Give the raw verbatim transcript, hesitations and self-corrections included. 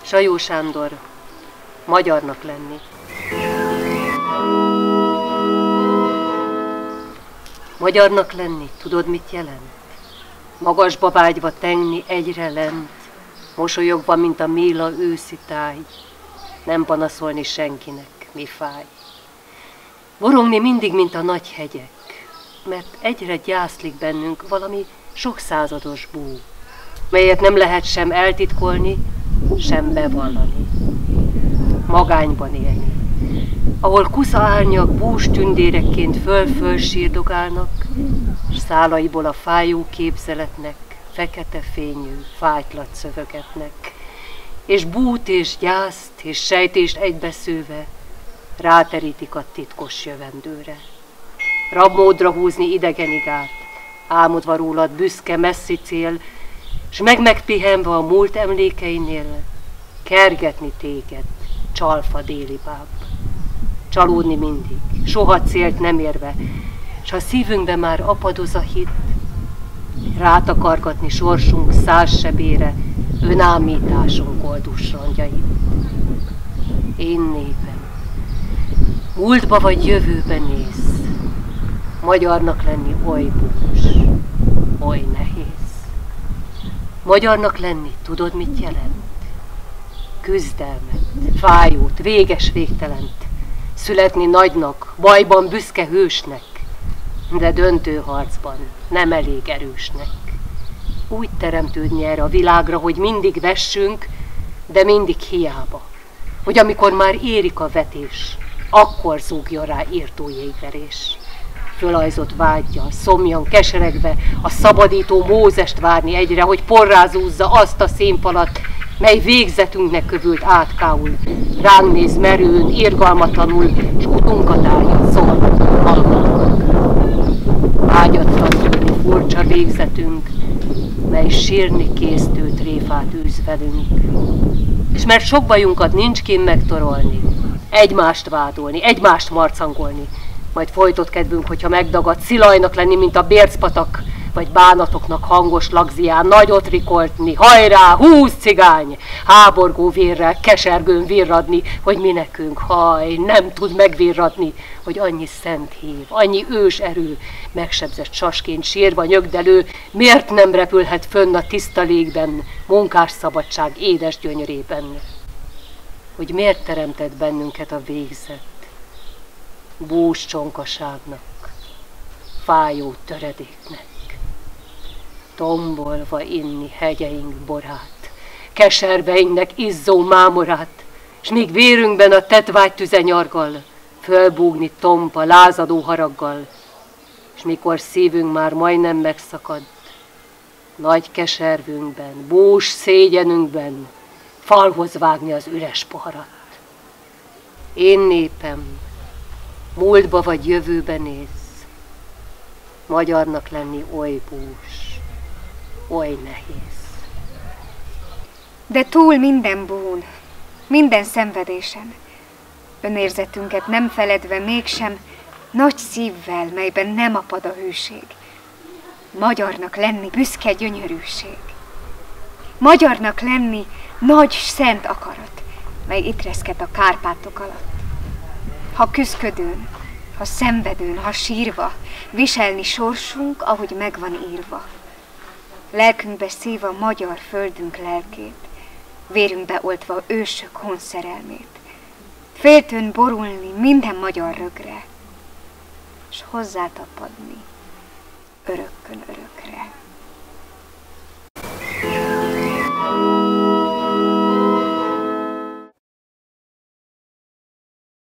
Sajó Sándor, magyarnak lenni. Magyarnak lenni, tudod, mit jelent? Magasba vágyva tengni egyre lent, mosolyogva, mint a méla őszi táj, nem panaszolni senkinek, mi fáj. Borongni mindig, mint a nagy hegyek, mert egyre gyászlik bennünk valami sok százados bú, melyet nem lehet sem eltitkolni, sem bevallani. Magányban élni, ahol kusza árnyak bús tündérekként föl-föl sírdogálnak, s szálaiból a fájó képzeletnek fekete fényű fájtlat szövegetnek, és bút és gyászt és sejtést egybeszőve ráterítik a titkos jövendőre. Rabmódra húzni idegenig át, álmodva rólad büszke messzi cél, s meg-megpihenve a múlt emlékeinél, kergetni téged, csalfa déli báb. Csalódni mindig, soha célt nem érve, s ha szívünkbe már apadoz a hit, rátakargatni sorsunk száz sebére, önámításunk oldus rongyait. Én népem, múltba vagy jövőbe néz, magyarnak lenni oly bús, oly nehéz. Magyarnak lenni, tudod, mit jelent? Küzdelmet, fájót, véges végtelent, születni nagynak, bajban büszke hősnek, de döntő harcban nem elég erősnek. Úgy teremtődni erre a világra, hogy mindig vessünk, de mindig hiába. Hogy amikor már érik a vetés, akkor zúgjon rá írtó jégverés. Fölajzott vágyja, szomjan, keseregve, a szabadító Mózest várni egyre, hogy porrázúzza azt a színfalat, mely végzetünknek kövült átkául, ránk néz merőn, irgalmatlanul, s utunkat állja szomorúan hallgatónak. Ágyat razdulni furcsa végzetünk, mely sírni késztő tréfát űz velünk. És mert sok bajunkat nincs kén megtorolni, egymást vádolni, egymást marcangolni, majd folytott kedvünk, hogyha megdagad szilajnak lenni, mint a bércpatak, vagy bánatoknak hangos lagzián nagyot rikoltni, hajrá, húsz cigány, háborgó vérrel, kesergőn virradni, hogy mi nekünk, haj, nem tud megvirradni, hogy annyi szent hív, annyi ős erő, megsebzett sasként sírva nyögdelő, miért nem repülhet fönn a tiszta légben, munkás szabadság édes gyönyörében? Hogy miért teremtett bennünket a végzet, bús csonkaságnak, fájó töredéknek, tombolva inni hegyeink borát, keserveinknek izzó mámorát, s míg vérünkben a tetvágy tüze nyargal, fölbúgni tompa, lázadó haraggal, s mikor szívünk már majdnem megszakad, nagy keservünkben, bús szégyenünkben, falhoz vágni az üres poharat. Én népem, múltba vagy jövőbe néz, magyarnak lenni oly bús, oly nehéz. De túl minden bún, minden szenvedésen, önérzetünket nem feledve mégsem, nagy szívvel, melyben nem apad a hűség, magyarnak lenni büszke gyönyörűség. Magyarnak lenni nagy szent akarat, mely itt reszket a Kárpátok alatt. Ha küszködőn, ha szenvedőn, ha sírva, viselni sorsunk, ahogy megvan írva. Lelkünkbe szív a magyar földünk lelkét, vérünkbe oltva ősök honszerelmét. Féltőn borulni minden magyar rögre, s hozzátapadni örökkön örökre.